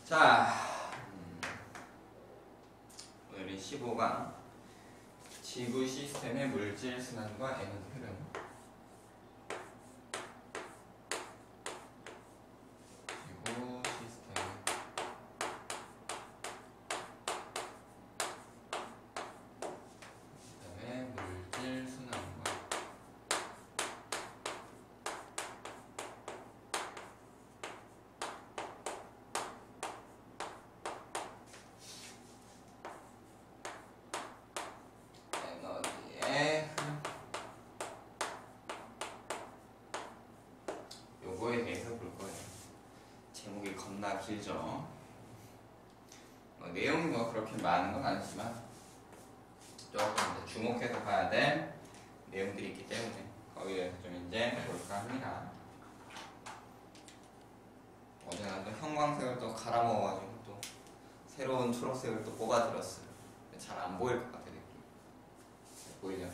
자, 오늘은 15강 지구 시스템의 물질 순환과 에너지 흐름. 지구 시스템 그다음에 물질 순환과 에너지의 흐름. 요거에 대해서 볼 거예요. 제목이 겁나 길죠. 내용이 뭐 그렇게 많은 건 아니지만 조금 이제 주목해서 봐야 될 내용들이 있기 때문에 거기에 좀 이제 볼까 합니다. 어제는 또 형광색을 또 갈아 먹어가지고 또 새로운 초록색을 또 뽑아들었어요. 잘 안 보일 것 같아 느낌. 보이려나?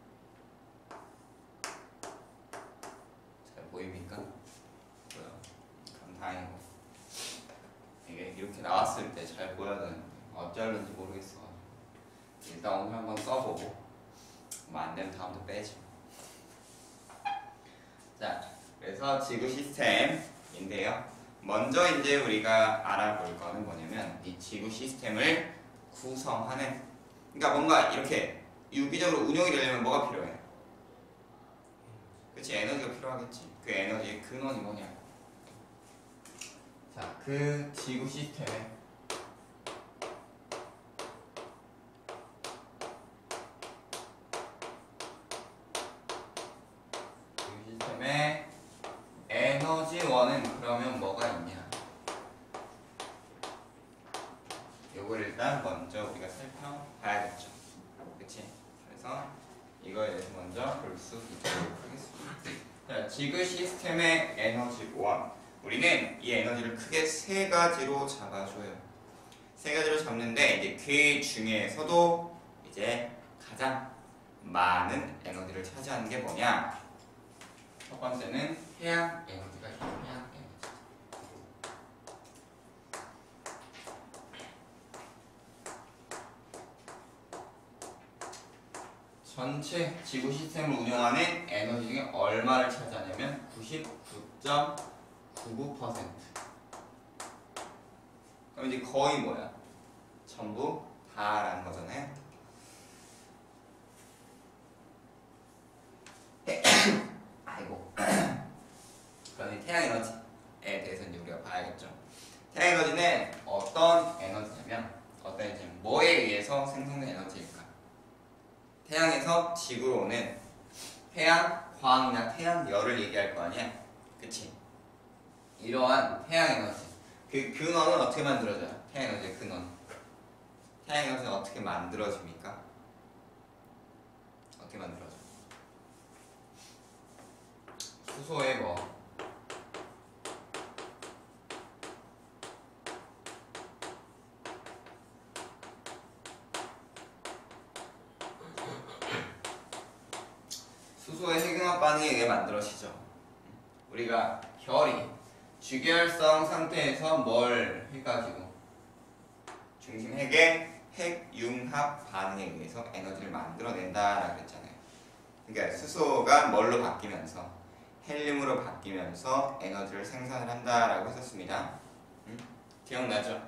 잘 보입니까? 보여. 그럼 다행이고. 이게 이렇게 나왔을 때 잘 보여야 되는데 어쩌는지 모르겠어. 일단 오늘 한번 써보고 뭐 안 되면 다음부터 빼지. 자, 그래서 지구 시스템인데요. 먼저 이제 우리가 알아볼 거는 뭐냐면 이 지구 시스템을 구성하는, 그러니까 뭔가 이렇게 유기적으로 운영이 되려면 뭐가 필요해? 그치, 에너지가 필요하겠지. 그 에너지의 근원이 뭐냐? 자, 그 지구 시스템에 에너지원은 그러면 뭐가 있냐? 요걸 일단 먼저 우리가 살펴봐야겠죠. 그치? 그래서 이거에 대해서 먼저 볼 수 있도록 하겠습니다. 자, 지구 시스템의 에너지원. 우리는 이 에너지를 크게 세 가지로 잡아줘요. 세 가지로 잡는데 이제 그 중에서도 이제 가장 많은 에너지를 차지하는 게 뭐냐? 첫 번째는 태양 에너지가 있어요. 태양 에너지. 전체 지구 시스템을 운영하는 에너지 중에 얼마를 차지하냐면 99.99%. 그럼 이제 거의 뭐야? 전부 다라는 거잖아요. 아이고. 그럼 이 태양 에너지에 대해서 이제 우리가 봐야겠죠. 태양 에너지는 어떤 에너지냐면 어떤 에너지냐면 뭐에 의해서 생성된 에너지일까? 태양에서 지구로 오는 태양광이나 태양열을 얘기할 거 아니야? 그치? 이러한 태양 에너지, 그 근원은 어떻게 만들어져요? 태양 에너지의 근원. 태양 에너지는 어떻게 만들어집니까? 어떻게 만들어져? 수소의 뭐? 수소의 핵융합 반응에 의해 만들어지죠. 우리가 결이 주결성 상태에서 뭘 해가지고 중심 핵의 핵융합 반응에 의해서 에너지를 만들어낸다라고 했잖아요. 그러니까 수소가 뭘로 바뀌면서 헬륨으로 바뀌면서 에너지를 생산을 한다라고 했었습니다. 기억나죠?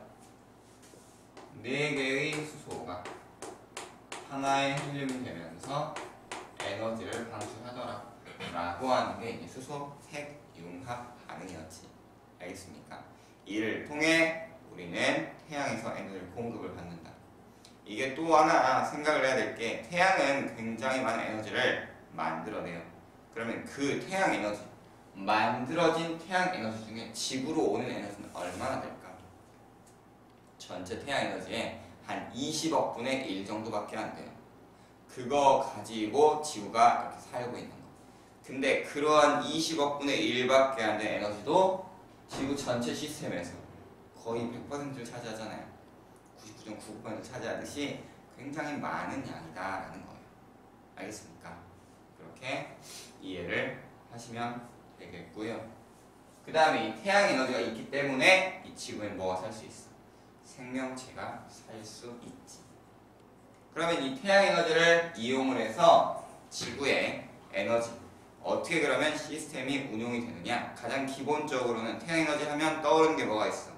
4개의 수소가 하나의 헬륨이 되면서 에너지를 방출하더라라고 하는 게 이제 수소 핵융합 반응이었지. 알겠습니까? 이를 통해 우리는 태양에서 에너지를 공급을 받는다. 이게 또 하나 생각을 해야 될 게 태양은 굉장히 많은 에너지를 만들어내요. 그러면 그 태양 에너지, 만들어진 태양 에너지 중에 지구로 오는 에너지는 얼마나 될까? 전체 태양 에너지의 한 20억 분의 1 정도밖에 안 돼요. 그거 가지고 지구가 이렇게 살고 있는 거. 근데 그러한 20억 분의 1밖에 안 되는 에너지도 지구 전체 시스템에서 거의 100%를 차지하잖아요. 99.99% 차지하듯이 굉장히 많은 양이다라는 거예요. 알겠습니까? 그렇게 이해를 하시면 되겠고요. 그 다음에 이 태양 에너지가 있기 때문에 이 지구엔 뭐가 살 수 있어? 생명체가 살 수 있지. 그러면 이 태양 에너지를 이용을 해서 지구의 에너지 어떻게 그러면 시스템이 운용이 되느냐? 가장 기본적으로는 태양 에너지 하면 떠오르는 게 뭐가 있어?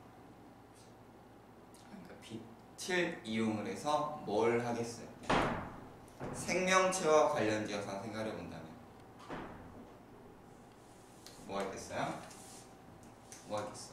그러니까 빛을 이용을 해서 뭘 하겠어요? 생명체와 관련지어서 생각해 본다면 뭐가 있겠어요? 뭐가 있겠어?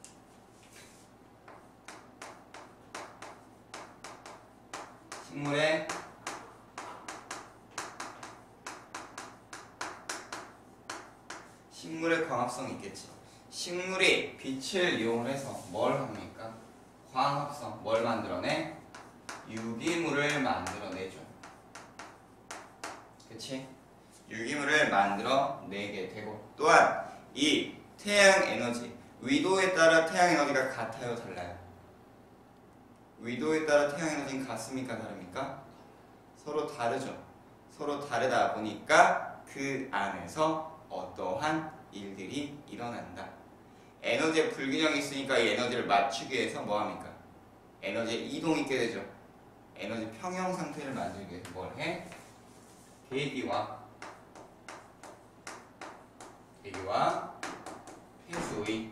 식물의 광합성이 있겠지. 식물이 빛을 이용해서 뭘 합니까? 광합성, 뭘 만들어내? 유기물을 만들어내죠. 그치? 유기물을 만들어내게 되고, 또한 이 태양 에너지, 위도에 따라 태양 에너지가 같아요, 달라요? 위도에 따라 태양 에너지는 같습니까, 다릅니까? 서로 다르죠. 서로 다르다 보니까 그 안에서 어떠한 일들이 일어난다. 에너지의 불균형이 있으니까 이 에너지를 맞추기 위해서 뭐합니까? 에너지의 이동이 있게 되죠. 에너지 평형 상태를 만들기 위해서 뭘 해? 대기와 폐수의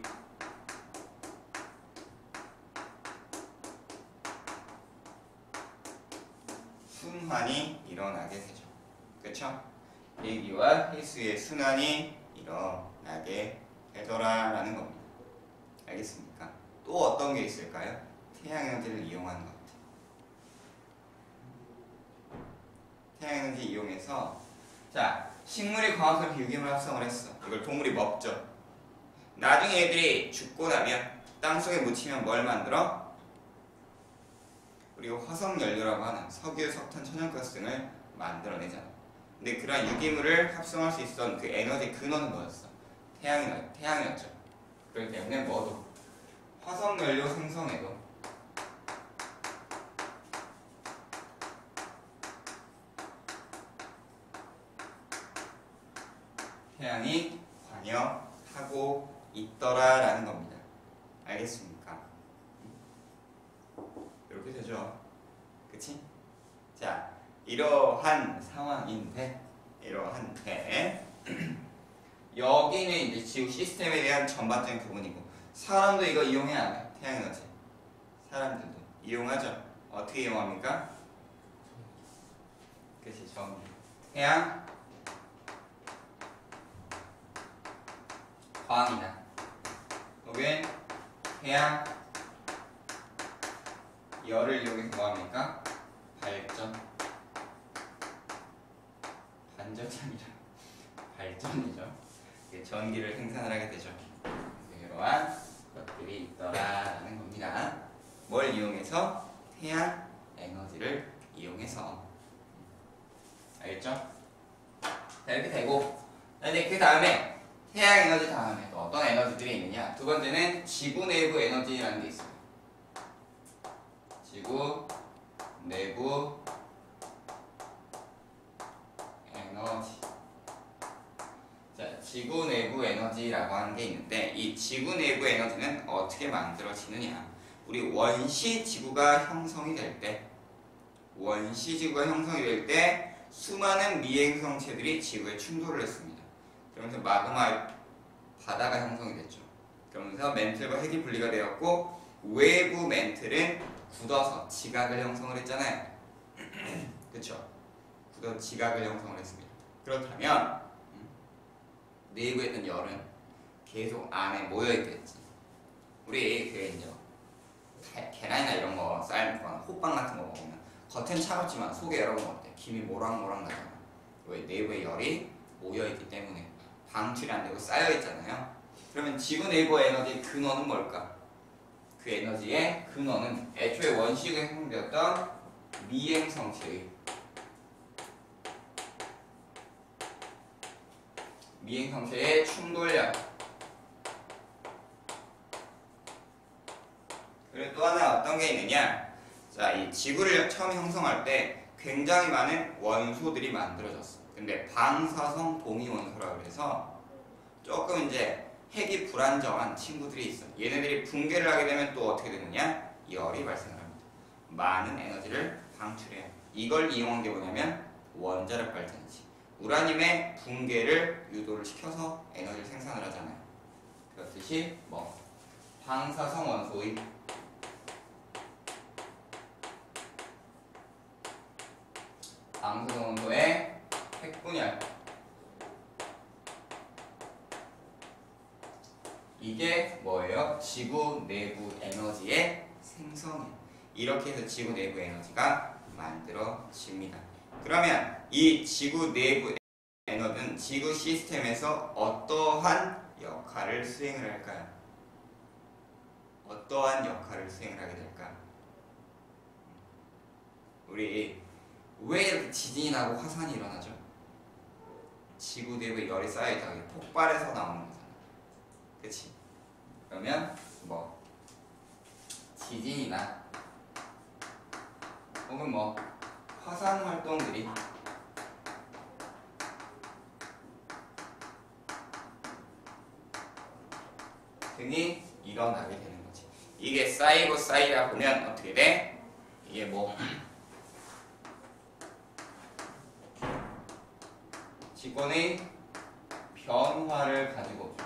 순환이 일어나게 되죠. 그렇죠? 대기와 폐수의 순환이 일어나게 되더라라는 겁니다. 알겠습니까? 또 어떤 게 있을까요? 태양 에너지를 이용하는 것. 태양 에너지 이용해서 자, 식물이 광합성 유기물 합성을 했어. 이걸 동물이 먹죠. 나중에 얘들이 죽고 나면 땅속에 묻히면 뭘 만들어? 우리가 화석연료라고 하는 석유, 석탄, 천연가스 등을 만들어내잖아. 근데 그러한 유기물을 합성할 수 있었던 그 에너지 근원은 뭐였어? 태양이었죠. 그렇기 때문에 뭐도 화석연료 생성에도 태양이 관여하고 있더라라는 겁니다. 알겠습니까? 이렇게 되죠. 그치? 자, 이러한 상황인데 여기는 이제 지구 시스템에 대한 전반적인 부분이고, 사람도 이거 이용해야 안 해? 태양 에너지. 사람들도 이용하죠. 어떻게 이용합니까? 그치, 전기. 태양 광이나 혹은 태양 열을 이용해서 뭐합니까? 발전이죠. 전기를 생산을 하게 되죠. 이러한 것들이 있더라라는 겁니다. 뭘 이용해서? 태양 에너지를 이용해서. 알겠죠? 자, 이렇게 되고, 이제 그 다음에 태양 에너지 다음에 또 어떤 에너지들이 있느냐? 두 번째는 지구 내부 에너지라는 게 있어요. 지구 내부 에너지. 자, 지구 내부 에너지라고 하는 게 있는데, 이 지구 내부 에너지는 어떻게 만들어지느냐? 우리 원시 지구가 형성이 될 때, 수많은 미행성체들이 지구에 충돌을 했습니다. 그러면서 마그마 바다가 형성이 됐죠. 그러면서 맨틀과 핵이 분리가 되었고, 외부 맨틀은 굳어서 지각을 형성을 했잖아요. 그렇죠? 굳어서 지각을 형성을 했습니다. 그렇다면 내부에 있는 열은 계속 안에 모여 있겠지. 우리 그 이제 계란이나 이런 거 삶거나 호빵 같은 거 먹으면 겉은 차갑지만 속에 여러분 어때? 김이 모락모락 나잖아. 왜? 내부에 열이 모여 있기 때문에 방출이 안 되고 쌓여 있잖아요. 그러면 지구 내부 에너지의 근원은 뭘까? 그 에너지의 근원은 애초에 원시가 형성되었던 미행성체의 충돌력. 그리고 또 하나 어떤 게 있느냐? 자, 이 지구를 처음 형성할 때 굉장히 많은 원소들이 만들어졌어. 근데 방사성 동위 원소라고 해서 조금 이제 핵이 불안정한 친구들이 있어. 얘네들이 붕괴를 하게 되면 또 어떻게 되느냐? 열이 발생을 합니다. 많은 에너지를 방출해요. 이걸 이용한 게 뭐냐면 원자력 발전이지. 우라늄의 붕괴를 유도를 시켜서 에너지를 생산을 하잖아요. 그렇듯이 뭐 방사성 원소의 핵분열, 이게 뭐예요? 지구 내부 에너지의 생성이에요. 이렇게 해서 지구 내부 에너지가 만들어집니다. 그러면 이 지구 내부 에너지는 지구 시스템에서 어떠한 역할을 수행을 할까요? 어떠한 역할을 수행을 하게 될까? 우리 왜 이렇게 지진이 나고 화산이 일어나죠? 지구 내부에 열이 쌓여있다가 폭발해서 나오는 거잖아. 그치? 그러면 뭐 지진이나 혹은 뭐 화산 활동들이 등이 일어나게 되는 거지. 이게 쌓이고 쌓이다 보면 어떻게 돼? 이게 뭐 직권의 변화를 가지고 오죠.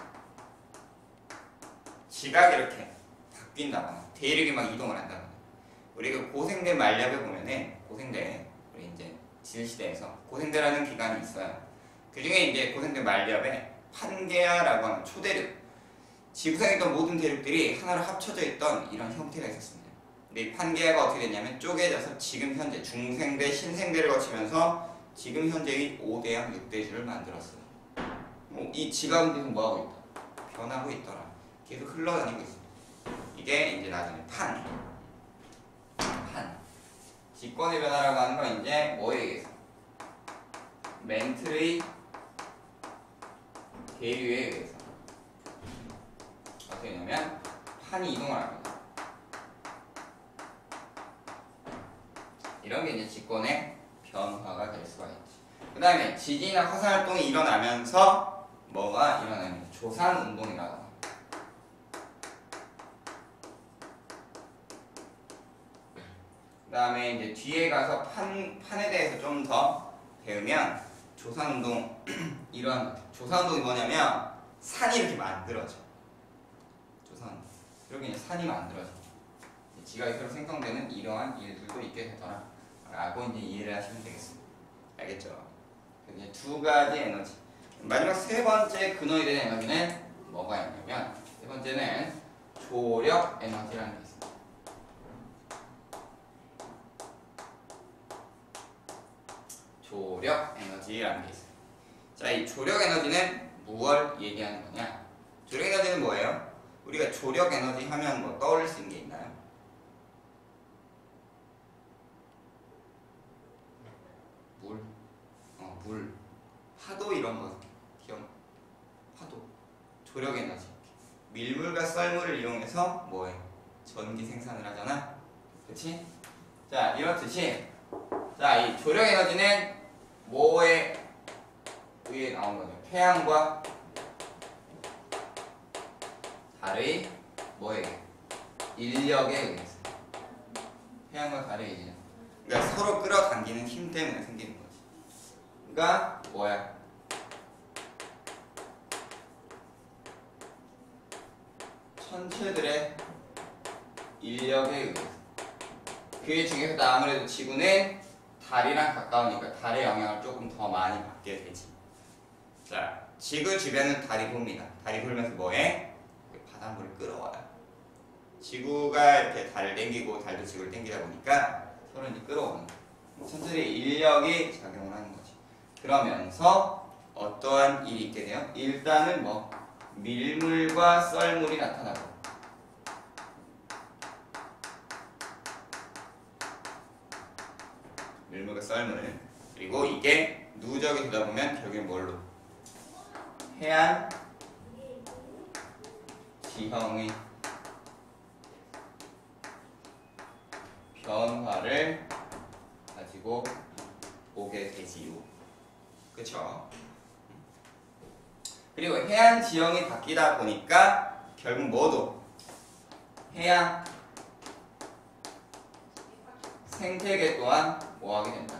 지각이 이렇게 바뀐다거나 대륙이 막 이동을 한다거나. 우리 그 고생대 만렵에 보면은 고생대 우리 이제 진시대에서 고생대라는 기관이 있어요. 그 중에 이제 고생대 만렵에 판게아라고 하는 초대륙, 지구상에 있던 모든 대륙들이 하나로 합쳐져 있던 이런 형태가 있었습니다. 근데 이 판게아가 어떻게 됐냐면 쪼개져서 지금 현재 중생대, 신생대를 거치면서 지금 현재의 5대양 6대주를 만들었어요. 이 지각은 계속 뭐하고 있다? 변하고 있더라. 계속 흘러다니고 있습니다. 이게 이제 나중에 판. 직권의 변화라고 하는 건 이제 뭐에 의해서? 멘틀의 대류에 의해서 어떻게 되냐면 판이 이동을 합니다. 이런 게 이제 직권의 변화가 될 수가 있지. 그 다음에 지진이나 화산 활동이 일어나면서 뭐가 일어나냐면 조산운동이라고. 그 다음에 이제 뒤에 가서 판에 대해서 좀 더 배우면 조산운동 이러한 조산운동이 뭐냐면 산이 이렇게 만들어져. 조산 이렇게 이제 산이 만들어져. 지각이 새로 생성되는 이러한 일들도 있게 되더라. 라고 이제 이해를 하시면 되겠습니다. 알겠죠? 이제 두 가지 에너지. 마지막 세 번째 근원이 되는 에너지는 뭐가 있냐면 세 번째는 조력 에너지라는 게 있습니다. 조력 에너지라는 게 있어요. 자, 이 조력 에너지는 무엇을 얘기하는 거냐? 조력 에너지는 뭐예요? 우리가 조력 에너지 하면 뭐 떠올릴 수 있는 게 있나요? 물, 파도 이런 거 기억? 파도, 조력 에너지. 밀물과 썰물을 이용해서 뭐해? 전기 생산을 하잖아. 그렇지? 자, 이렇듯이 자, 이 조력 에너지는 뭐에 의해 나온 거죠? 태양과 달의 뭐에? 인력에 의해서. 태양과 달의 인력. 그러니까 서로 끌어당기는 힘 때문에 생기는 거지. 그러니까 뭐야? 천체들의 인력에 의해서. 그 중에서도 아무래도 지구는 달이랑 가까우니까 달의 영향을 조금 더 많이 받게 되지. 자, 지구 주변은 달이 돕니다. 달이 돌면서 뭐해? 바닷물을 끌어와요. 지구가 이렇게 달을 당기고 달도 지구를 당기다 보니까 서로 이제 끌어오는 거예요. 천체들의 인력이 작용을 하는 거지. 그러면서 어떠한 일이 있게 돼요? 일단은 뭐 밀물과 썰물이 나타나고 밀물과 썰물 그리고 이게 누적이 되다 보면 결국엔 뭘로? 해안 지형의 변화를 가지고 오게 되지요. 그쵸? 그리고 해안 지형이 바뀌다 보니까 결국 뭐도 해양 생태계 또한 뭐하게 된다.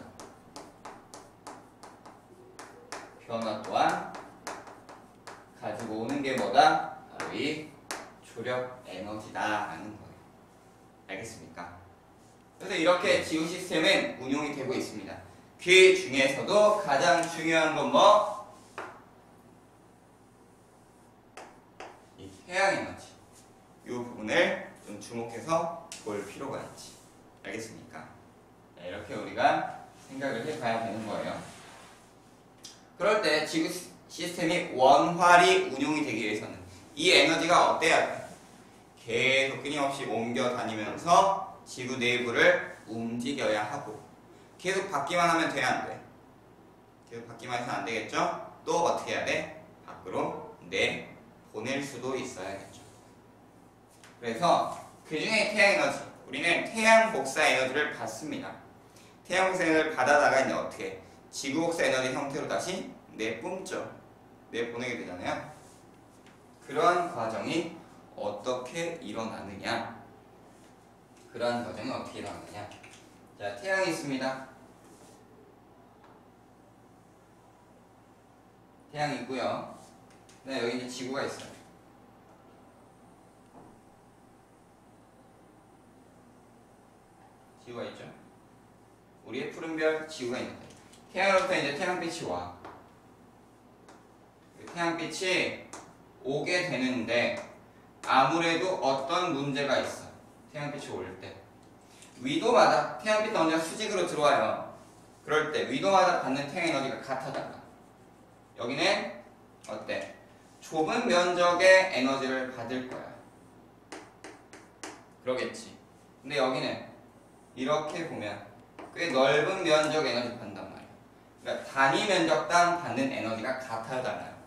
변화 또한 가지고 오는 게 뭐다? 바로 이 조력 에너지다라는 거예요. 알겠습니까? 그래서 이렇게 지구 시스템은 운용이 되고 있습니다. 그 중에서도 가장 중요한 건 뭐? 이 해양 에너지. 이 부분을 좀 주목해서 볼 필요가 있지. 알겠습니까? 네, 이렇게 우리가 생각을 해봐야 되는 거예요. 그럴 때 지구 시스템이 원활히 운용이 되기 위해서는 이 에너지가 어때야 돼? 계속 끊임없이 옮겨 다니면서 지구 내부를 움직여야 하고 계속 받기만 하면 돼, 안 돼? 계속 받기만 해서는 안 되겠죠? 또 어떻게 해야 돼? 밖으로 내보낼 수도 있어야겠죠. 그래서 그 중에 태양 에너지, 우리는 태양 복사 에너지를 받습니다. 태양 복사 에너지를 받아다가 이제 어떻게 지구 복사 에너지 형태로 다시 내뿜죠. 내보내게 되잖아요. 그러한 과정이 어떻게 일어나느냐? 그러한 과정이 어떻게 일어나느냐? 자, 태양이 있습니다. 태양이 있고요. 네, 여기 이제 지구가 있어요. 지구가 있죠. 우리의 푸른 별 지구가 있는데 태양으로부터 이제 태양빛이 와. 태양빛이 오게 되는데 아무래도 어떤 문제가 있어. 태양빛이 올 때 위도마다 태양빛 언제나 수직으로 들어와요. 그럴 때 위도마다 받는 태양 에너지가 같아달라. 여기는 어때? 좁은 면적의 에너지를 받을 거야. 그러겠지. 근데 여기는 이렇게 보면 꽤 넓은 면적 에너지를 받는단 말이야. 그러니까 단위 면적당 받는 에너지가 같아달라요.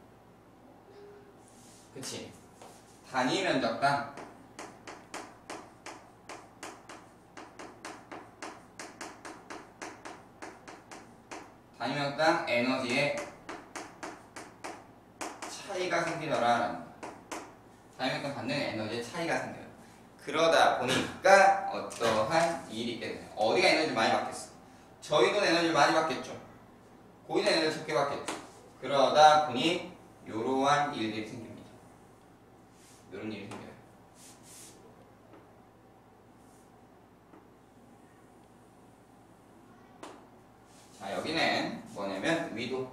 그치? 단위 면적당 에너지의 차이가 생기더라라는 거야. 단위 면적당 받는 에너지의 차이가 생겨요. 그러다 보니까 어떠한 일이 있게 돼요. 어디가 에너지를 많이 받겠어? 저희도 에너지를 많이 받겠죠. 고기도 에너지를 적게 받겠죠. 그러다 보니 이러한 일들이 생깁니다. 이런 일이 생겨요. 자, 여기는 뭐냐면 위도.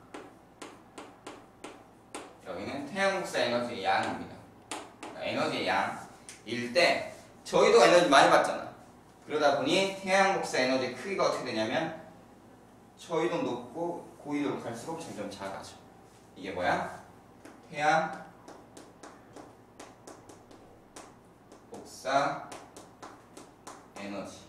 여기는 태양 복사 에너지의 양입니다. 에너지의 양일 때 저희도 에너지 많이 받잖아. 그러다 보니 태양 복사 에너지의 크기가 어떻게 되냐면 저희도 높고 고위도로 갈수록 점점 작아져. 이게 뭐야? 태양 복사 에너지.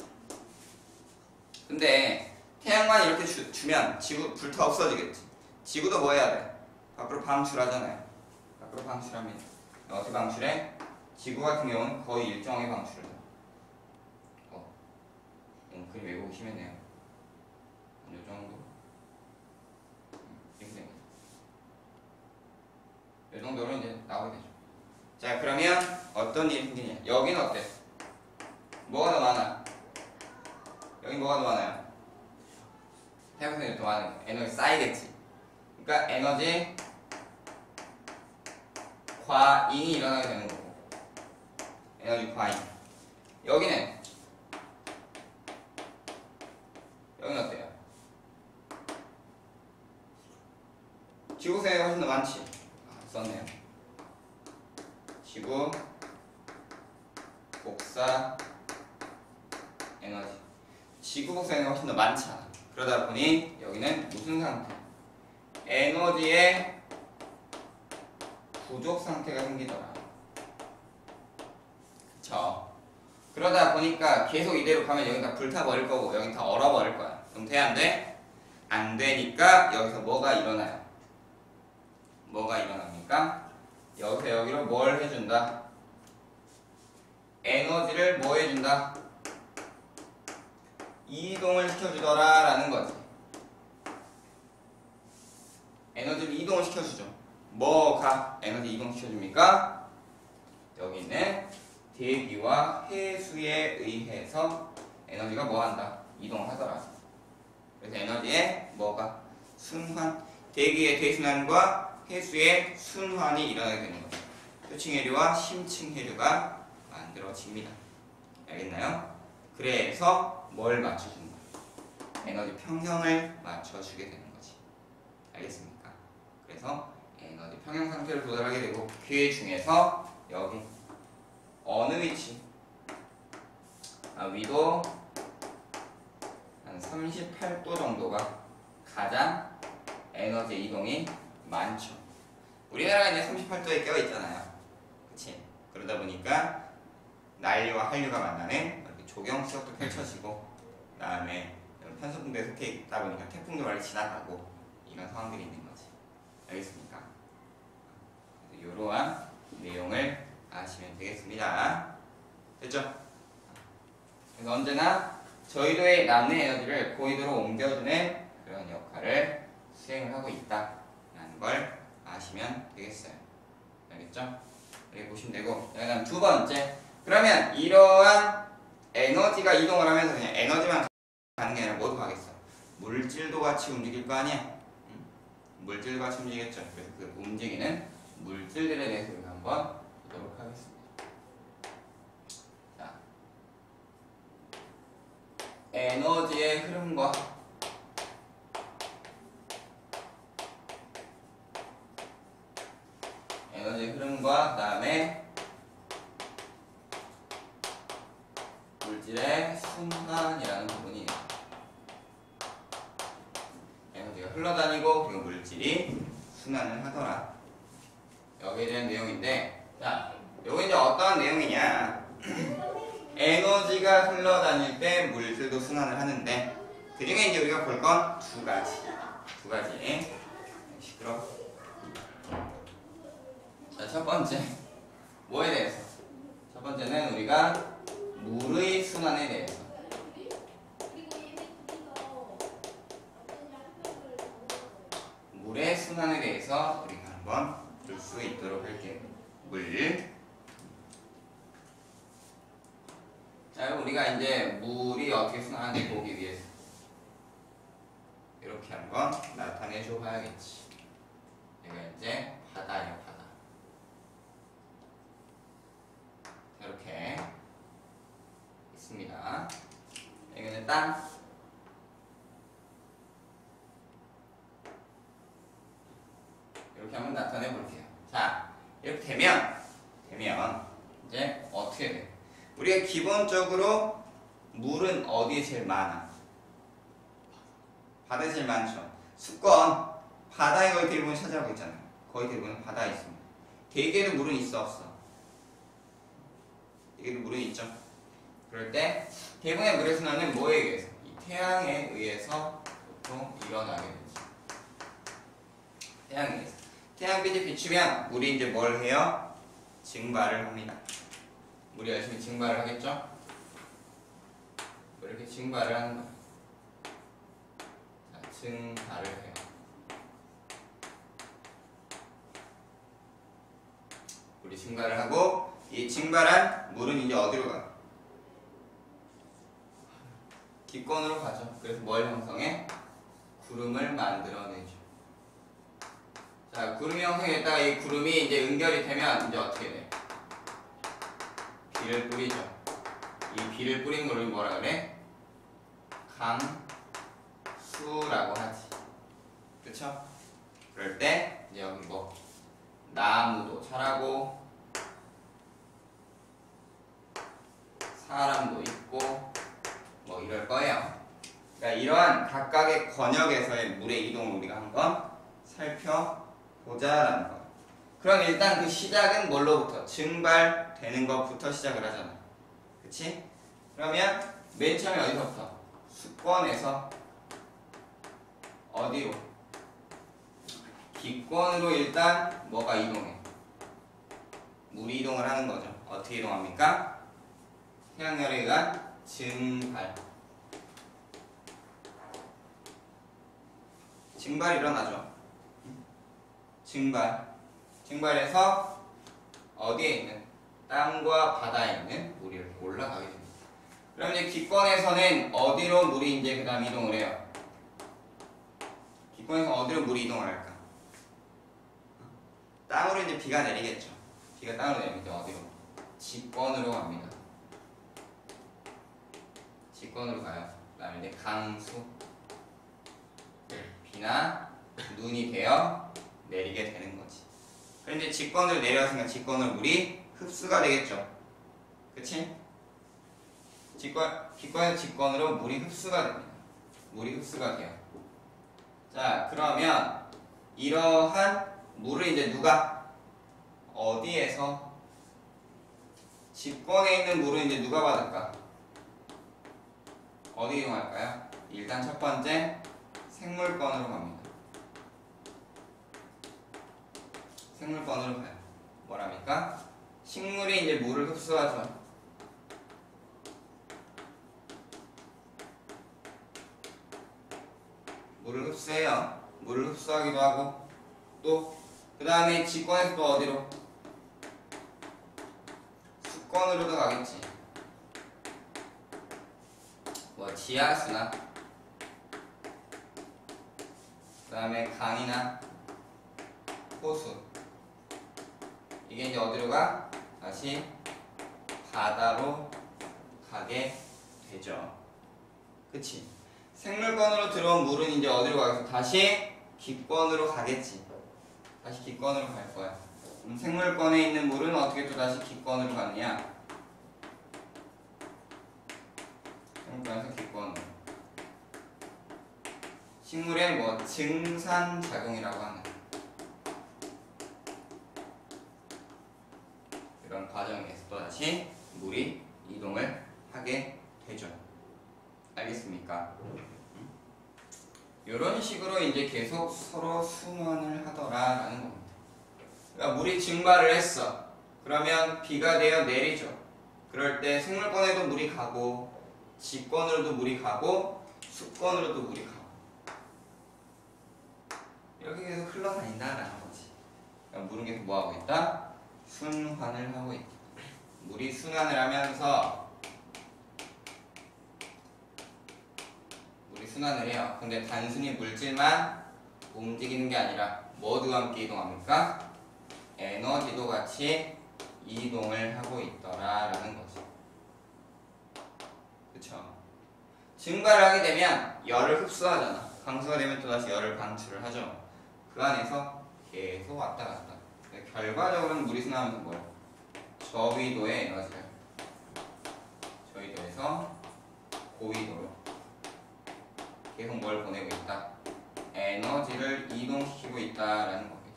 근데 태양만 이렇게 주면 지구 불타 없어지겠지. 지구도 뭐 해야 돼? 밖으로 방출하잖아요. 밖으로 방출합니다. 어떻게 방출해? 지구 같은 경우는 거의 일정하게 방출을 해요. 그림 외우고 심했네요. 이 정도. 이렇게 됩니다. 이 정도로 이제 나오게 되죠. 자, 그러면 어떤 일이 생기냐? 여기는 어때? 뭐가 더 많아? 여기 뭐가 더 많아요? 태양성이 더 많은 에너지 쌓이겠지. 그러니까 에너지 과잉이 일어나게 되는 거고. 에너지 과잉. 여기는 어때요? 지구세가 훨씬 더 많지? 썼네요. 지구 복사 에너지. 지구 복사 에너지가 훨씬 더 많잖아. 그러다 보니 여기는 무슨 상태? 에너지의 부족 상태가 생기더라. 그쵸? 그러다 보니까 계속 이대로 가면 여기 다 불타버릴 거고 여기 다 얼어버릴 거야. 그럼 돼, 안 돼? 안 되니까 여기서 뭐가 일어나요? 뭐가 일어납니까? 여기서 여기로 뭘 해준다? 에너지를 뭐 해준다? 이동을 시켜주더라 라는 거지. 에너지를 이동을 시켜주죠. 뭐가 에너지 이동시켜줍니까? 여기 있는 대기와 해수에 의해서 에너지가 뭐한다? 이동하더라. 그래서 에너지에 뭐가? 순환. 대기의 대순환과 해수의 순환이 일어나게 되는 거죠. 표층 해류와 심층 해류가 만들어집니다. 알겠나요? 그래서 뭘 맞춰주는 거야? 에너지 평형을 맞춰주게 되는 거지. 알겠습니까? 그래서 에너지 평형 상태를 도달하게 되고 그 중에서 여기 어느 위치? 위도 한 38도 정도가 가장 에너지 이동이 많죠. 우리나라가 이제 38도에 껴 있잖아요. 그치? 그러다 보니까 난리와 한류가 만나는 이렇게 조경 시력도 펼쳐지고, 그 다음에 편서풍대에 속해 있다 보니까 태풍도 많이 지나가고, 이런 상황들이 있는 거지. 알겠습니까? 이러한 내용을 아시면 되겠습니다. 됐죠? 그래서 언제나 저희도의 남는 에너지를 고이도로 옮겨주는 그런 역할을 수행을 하고 있다라는 걸 아시면 되겠어요. 알겠죠? 이렇게 보시면 되고, 그다음 두 번째. 그러면 이러한 에너지가 이동을 하면서 그냥 에너지만 가는 게 아니라 뭐도 가겠어? 물질도 같이 움직일 거 아니야? 응? 물질도 같이 움직이겠죠? 그래서 그 움직이는 물질들에 대해서 우리가 한번 보도록 하겠습니다. 자, 에너지의 흐름과 그 다음에 물질의 순환이라는 부분이 에너지가 흘러다니고 그리고 물질이 순환을 하더라. 여기에 대한 내용인데, 자, 요거 이제 어떠한 내용이냐? 에너지가 흘러다닐 때 물질도 순환을 하는데, 그 중에 이제 우리가 볼 건 두 가지. 시끄러. 자, 첫 번째. 뭐에 대해서? 첫 번째는 우리가 물의 순환에 대해서. 물의 순환에 대해서 우리가 한번 볼 수 있도록 할게요. 물. 자, 우리가 이제 물이 어떻게 순환하는지 보기 위해서 이렇게 한번 나타내 줘 봐야겠지. 여기가 이제 바다예요, 바다. 이렇게 있습니다. 여기는 땅. 이렇게 한번 나타내 볼게요. 자, 이렇게 되면 이제 어떻게 돼? 우리가 기본적으로 물은 어디에 제일 많아? 바다에 제일 많죠. 수권 바다에 거의 대부분 차지하고 있잖아요. 거의 대부분 바다에 있습니다. 대기에도 물은 있어 없어? 대기에도 물은 있죠. 그럴 때 대부분의 물의 순환은 뭐에 의해서? 이 태양에 의해서 보통 일어나게 되죠. 태양에 의해서. 태양빛이 비추면 물이 이제 뭘 해요? 증발을 합니다. 물이 열심히 증발을 하겠죠? 이렇게 증발을 하는 거예요. 자, 증발을 해요. 물이 증발을 하고, 이 증발한 물은 이제 어디로 가? 기권으로 가죠. 그래서 뭘 형성해? 구름을 만들어내죠. 자, 구름이 형성했다가 이 구름이 이제 응결이 되면 이제 어떻게 돼? 비를 뿌리죠. 이 비를 뿌린 걸 뭐라 그래? 강수라고 하지. 그쵸? 그럴 때 이제 여기 뭐 나무도 자라고 사람도 있고 뭐 이럴 거예요. 그러니까 이러한 각각의 권역에서의 물의 이동을 우리가 한번 살펴보자라는 거. 그럼 일단 그 시작은 뭘로부터? 증발되는 것부터 시작을 하잖아. 그치? 그러면 맨 처음에 어디서부터? 수권에서 어디로? 기권으로 일단 뭐가 이동해? 물이 이동을 하는 거죠. 어떻게 이동합니까? 태양열에 의한 증발. 증발이 일어나죠. 증발. 증발해서 어디에 있는 땅과 바다에 있는 물이 이렇게 올라가게 됩니다. 그럼 이제 기권에서는 어디로 물이 이제 그 다음 이동을 해요? 기권에서 어디로 물이 이동을 할까? 땅으로 이제 비가 내리겠죠. 비가 땅으로 내리면 이제 어디로? 직권으로 갑니다. 직권으로 가요. 그 다음에 이제 강수, 비나 눈이 되어 내리게 되는 거지. 그럼 이제 직권으로 내려왔으니까 직권으로 물이 흡수가 되겠죠. 그치? 기권에서 직권으로 물이 흡수가 됩니다. 물이 흡수가 돼요. 자, 그러면 이러한 물을 이제 누가 어디에서 직권에 있는 물은 이제 누가 받을까? 어디 이동할까요? 일단 첫 번째 생물권으로 갑니다. 생물권으로 가요. 뭐랍니까? 식물이 이제 물을 흡수하죠. 물을 흡수해요. 물을 흡수하기도 하고 또 그 다음에 직권에서 또 어디로? 수권으로도 가겠지. 뭐 지하수나 그 다음에 강이나 호수, 이게 이제 어디로 가? 다시 바다로 가게 되죠. 그치? 생물권으로 들어온 물은 이제 어디로 가겠어? 다시 기권으로 가겠지. 다시 기권으로 갈 거야. 그럼 생물권에 있는 물은 어떻게 또 다시 기권으로 가느냐? 생물권에서 기권으로. 식물의 뭐 증산작용이라고 하는 이런 과정에서 또다시 물이 이동을 하게 되죠. 알겠습니까? 이런 식으로 이제 계속 서로 순환을 하더라라는 겁니다. 그러니까 물이 증발을 했어. 그러면 비가 되어 내리죠. 그럴 때 생물권에도 물이 가고 직권으로도 물이 가고 수권으로도 물이 가고 이렇게 계속 흘러다닌다라는 거지. 그러니까 물은 계속 뭐 하고 있다? 순환을 하고 있다. 물이 순환을 하면서 순환을 해요. 근데 단순히 물질만 움직이는 게 아니라 뭐와 함께 이동합니까? 에너지도 같이 이동을 하고 있더라라는 거죠. 그쵸? 증발을 하게 되면 열을 흡수하잖아. 강수가 되면 또다시 열을 방출을 하죠. 그 안에서 계속 왔다 갔다. 결과적으로는 물이 순환하면서 뭐예요? 저위도의 에너지를 저위도에서 고위도로 계속 뭘 보내고 있다? 에너지를 이동시키고 있다라는 겁니다.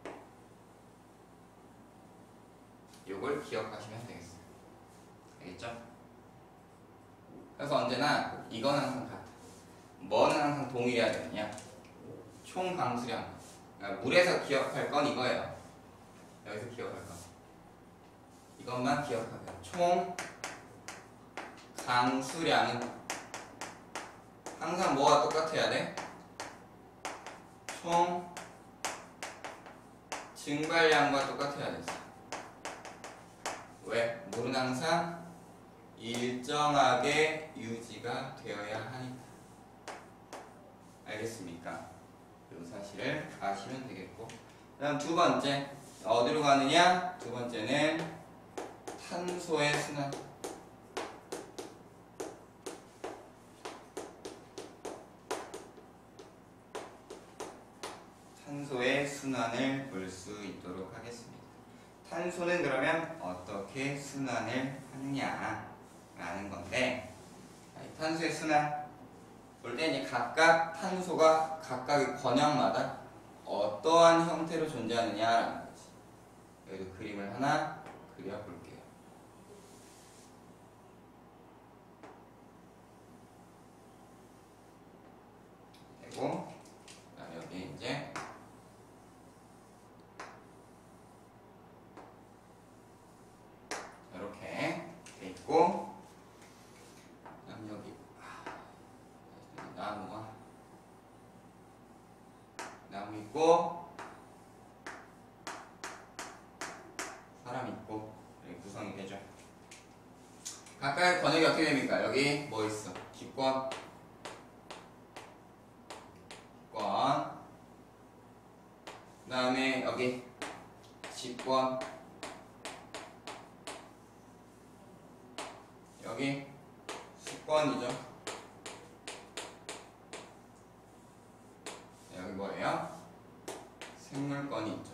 요걸 기억하시면 되겠어요. 알겠죠? 그래서 언제나 이거는 항상 같아. 뭐는 항상 동일해야 되느냐? 총 강수량. 그러니까 물에서 기억할 건 이거예요. 여기서 기억할 건 이것만 기억하세요. 총 강수량은 항상 뭐가 똑같아야 돼? 총 증발량과 똑같아야 되지. 왜? 물은 항상 일정하게 유지가 되어야 하니까. 알겠습니까? 이 사실을 아시면 되겠고, 그 다음 두 번째 어디로 가느냐? 두 번째는 탄소의 순환. 탄소의 순환을 볼 수 있도록 하겠습니다. 탄소는 그러면 어떻게 순환을 하느냐라는 건데, 탄소의 순환 볼 때 이제 각각 탄소가 각각의 권역마다 어떠한 형태로 존재하느냐라는 거지. 여기도 그림을 하나 그려볼게요. 그리고 여기 이제 이렇게 돼 있고, 그다음 여기 나무 있고, 각각의 권역이 어떻게 됩니까? 여기 뭐 있어? 기권. 기권. 그 다음에 여기 직권. 여기 수권이죠. 여기 뭐예요? 생물권이 있죠.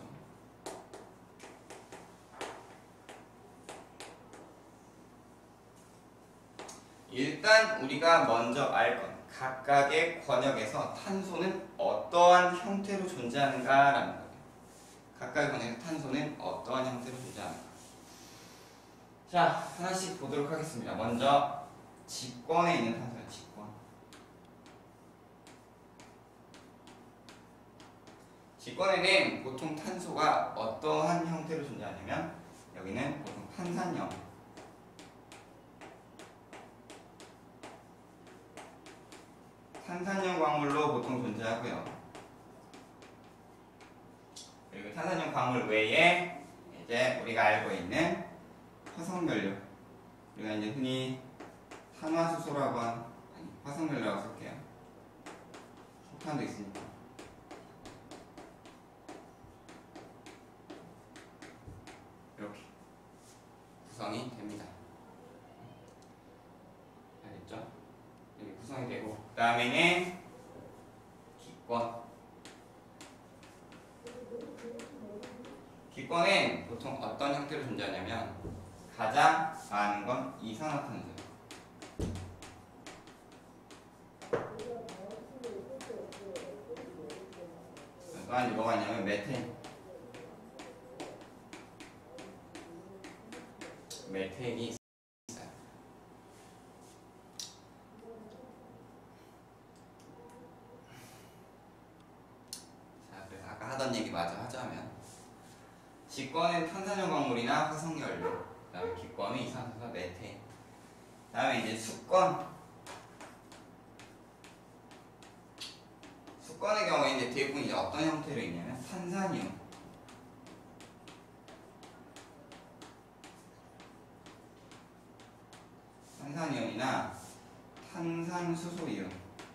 일단 우리가 먼저 알 건 각각의 권역에서 탄소는 어떠한 형태로 존재하는가라는 거예요. 각각의 권역에서 탄소는 어떠한 형태로 존재하는가. 자, 하나씩 보도록 하겠습니다. 먼저 직권에 있는 탄소예요. 직권. 직권에는 보통 탄소가 어떠한 형태로 존재하냐면 여기는 보통 판산형, 탄산형 광물로 보통 존재하고요. 그리고 탄산형 광물 외에 이제 우리가 알고 있는 화석연료, 우리가 이제 흔히 탄화수소라고 하는, 아니 화석연료라고 쓸게요. 석탄도 있으니까. 이렇게 구성이 됩니다. 알겠죠? 이렇게 구성이 되고, 그 다음에는 기권. 기권은 보통 어떤 형태로 존재하냐면 가장 많은 건 이산화탄소예요. 또한 이제 뭐가 있냐면 메테인이 있어요. 자, 그래서 아까 하던 얘기 마저 하자면 직권은 탄산형 광물이나 화석연료, 그 다음에 기권은 이산화탄소, 메테인. 그 다음에 이제 수권. 수권의 경우에 이제 대부분 이제 어떤 형태로 있냐면 탄산이온, 탄산이온이나 탄산수소이온,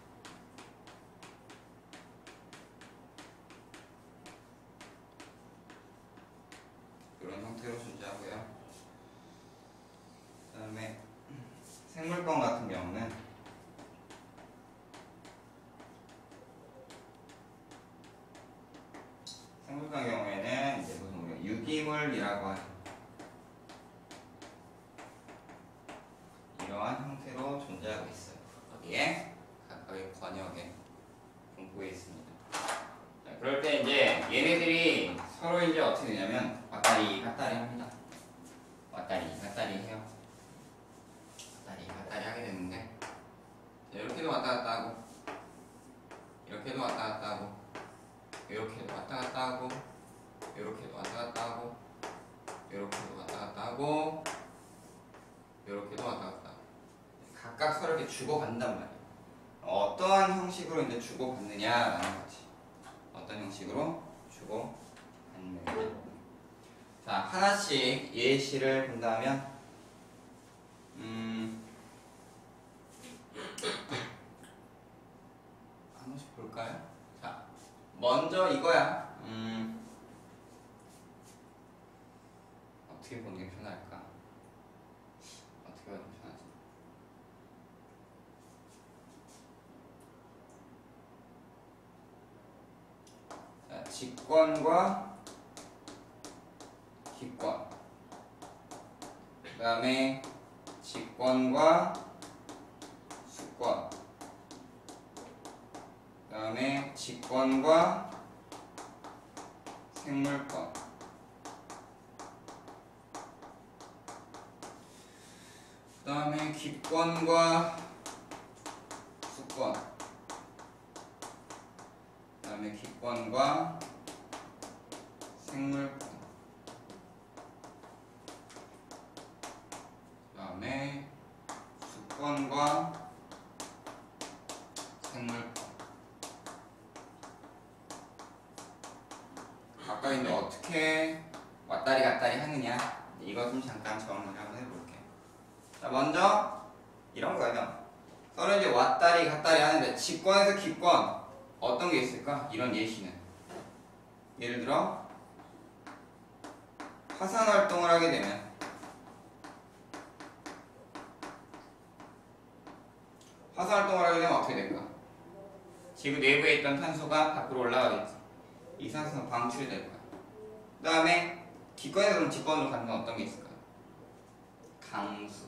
이런 형태로 존재하고요. 그 다음에 생물권 같은 경우는 생물권 경우에는 이제 무슨 우리가 유기물이라고 하는 이러한 형태로 존재하고 있어요. 여기에 각각의 권역에 분포해 있습니다. 자, 그럴 때 이제 얘네들이 서로 이제 어떻게 되냐면 왔다리 갔다리 합니다. 왔다리 갔다리 해요. 왔다리 갔다리 하게 되는데, 이렇게도 왔다 갔다 하고, 이렇게도 왔다 갔다 하고, 이렇게도 왔다 갔다 하고, 이렇게도 왔다 갔다 하고, 이렇게도 왔다 갔다 하고, 이렇게도 왔다 갔다 하고, 각각 서로 이렇게 주고받는단 말이에요. 어떠한 형식으로 이제 주고받느냐라는 거지. 어떤 형식으로 주고받느냐. 자, 하나씩 예시를 본다면, 한 번씩 볼까요? 자, 먼저 이거야. 어떻게 보는 게 편할까? 어떻게 보는 게 편하지? 자, 직권과 기권, 그 다음에 직권과 수권, 그 다음에 직권과 생물권, 그 다음에 기권과 수권, 그 다음에 기권과 생물권, 그 다음에 수권과 생물권. 각각 이제 어떻게 왔다리 갔다리 하느냐, 이거 좀 잠깐 정리를 한번 해볼게요. 자, 먼저 이런 거예요. 서로 이제 왔다리 갔다리 하는데 직권에서 기권 어떤 게 있을까? 이런 예시는 예를 들어 화산 활동을 하게 되면 어떻게 될까? 지구 내부에 있던 탄소가 밖으로 올라가겠지. 이산화탄소 방출이 될 거야. 그 다음에 기권에서 그럼 직권으로 가는 건 어떤 게 있을까? 강수.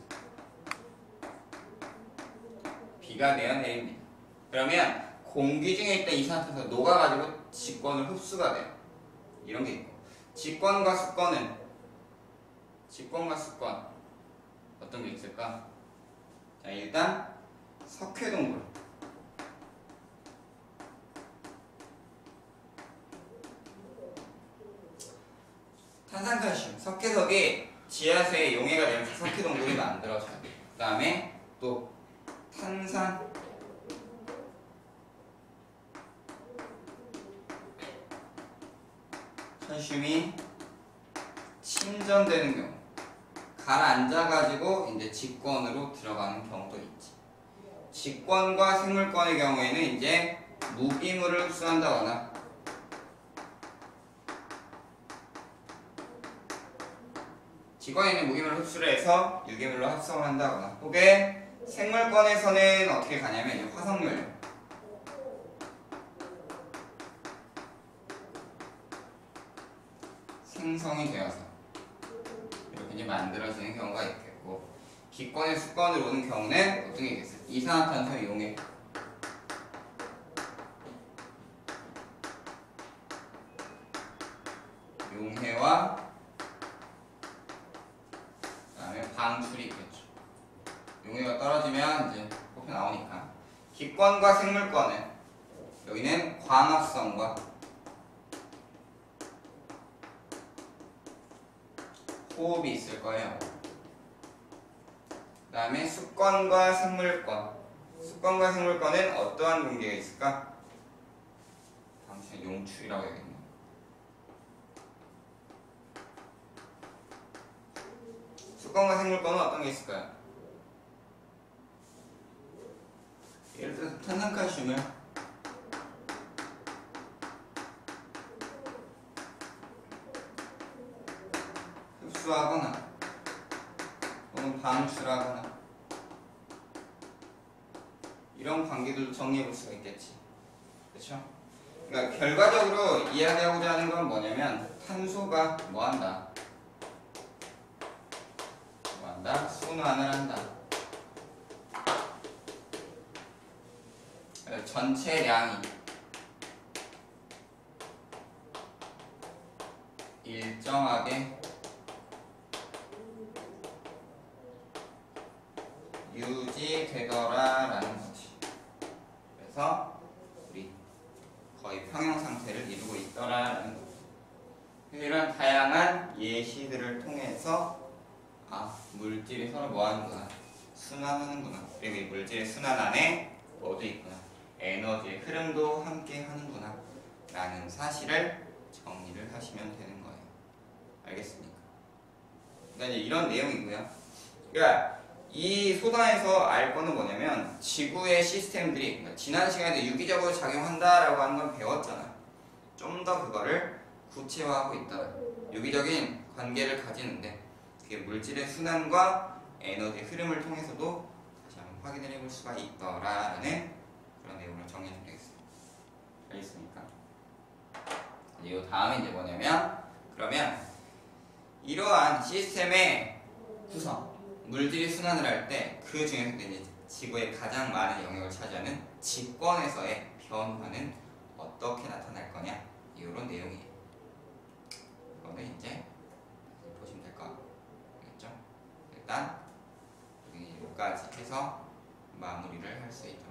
비가 내립니다. 그러면 공기 중에 있던 이산화탄소가 녹아가지고 직권을 흡수가 돼요. 이런 게 있고. 직권과 수권 어떤 게 있을까? 자, 일단 석회동굴. 탄산칼슘, 석회석이 지하수에 용해가 되면서 석회동굴이 만들어져요. 그 다음에 또 탄산 칼슘이 침전되는 경우, 가라앉아가지고 이제 직권으로 들어가는 경우도 있지. 직권과 생물권의 경우에는 이제 무기물을 흡수한다거나 직권에 있는 무기물을 흡수를 해서 유기물로 합성을 한다거나, 혹은 생물권에서는 어떻게 가냐면 이 화석연료 생성이 되어서 이렇게 이제 만들어지는 경우가 있겠고, 기권의 수권으로 오는 경우는 어떤 게 있겠어요? 이산화탄소 용해, 용해와 그다음에 방출이 있겠죠. 용해가 떨어지면 이제 뽑혀 나오니까. 기권과 생물권은 여기는 광합성과 호흡이 있을 거예요. 그 다음에 수권과 생물권은 어떠한 관계가 있을까? 당신의 용출이라고 해야겠네. 수권과 생물권은 어떤 게 있을까요? 예를 들어서 탄산칼슘을 흡수하거나 또는 방출하거나 이런 관계들도 정리해 볼 수가 있겠지. 그렇죠? 그러니까 결과적으로 이야기하고자 하는 건 뭐냐면, 탄소가 뭐한다? 순환을 한다. 전체량이 일정하게 유지되더라라는 거지. 그래서 우리 거의 평형 상태를 이루고 있더라라는 거지. 이런 다양한 예시들을 통해서 물질이 서로 뭐하는구나, 순환하는구나, 그리고 이 물질의 순환 안에 뭐도 있구나, 에너지의 흐름도 함께 하는구나 라는 사실을 정리를 하시면 되는 거예요. 알겠습니까? 그러니까 이제 이런 내용이고요. 그러니까 이 소단에서 알 거는 뭐냐면, 지구의 시스템들이, 그러니까 지난 시간에 유기적으로 작용한다라고 하는 건 배웠잖아. 좀 더 그거를 구체화하고 있다. 유기적인 관계를 가지는데 그게 물질의 순환과 에너지의 흐름을 통해서도 다시 한번 확인을 해볼 수가 있더라라는 그런 내용을 정리해 드리겠습니다. 알겠습니까? 이 다음에 이제 뭐냐면, 그러면 이러한 시스템의 구성, 물질이 순환을 할 때 그 중에서 이제 지구에 가장 많은 영역을 차지하는 직권에서의 변화는 어떻게 나타날 거냐, 이런 내용이에요. 이거는 이제 보시면 될 것 같겠죠? 일단 여기까지 해서 마무리를 할 수 있도록